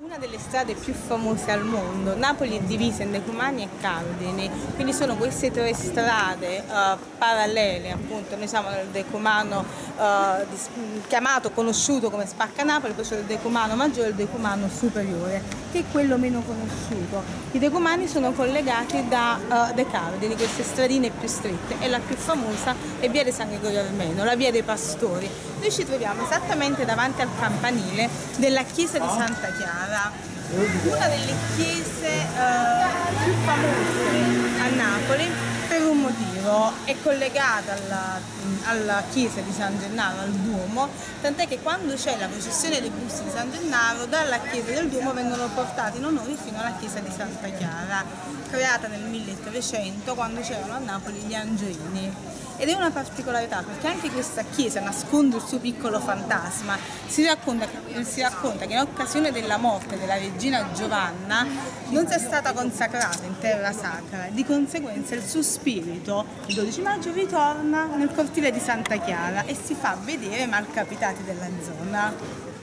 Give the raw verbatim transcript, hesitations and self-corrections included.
Una delle strade più famose al mondo. Napoli è divisa in decumani e cardini, quindi sono queste tre strade uh, parallele, appunto. Noi siamo nel decumano uh, di, chiamato, conosciuto come Spacca Napoli, poi c'è il decumano maggiore e il decumano superiore, che è quello meno conosciuto. I decumani sono collegati da uh, dei cardini, queste stradine più strette, e la più famosa è via di San Gregorio Armeno, la via dei Pastori. Noi ci troviamo esattamente davanti al campanile della chiesa di Santa Chiara, una delle chiese eh, più famose a Napoli per un motivo: è collegata alla, alla chiesa di San Gennaro, al Duomo, tant'è che quando c'è la processione dei busti di San Gennaro, dalla chiesa del Duomo vengono portati in onore fino alla chiesa di Santa Chiara, creata nel milletrecento quando c'erano a Napoli gli Angioini. Ed è una particolarità perché anche questa chiesa nasconde il suo piccolo fantasma. Si racconta, si racconta che in occasione della morte della regina Giovanna non sia stata consacrata in terra sacra, di conseguenza il suo spirito il dodici maggio ritorna nel cortile di Santa Chiara e si fa vedere ai malcapitati della zona.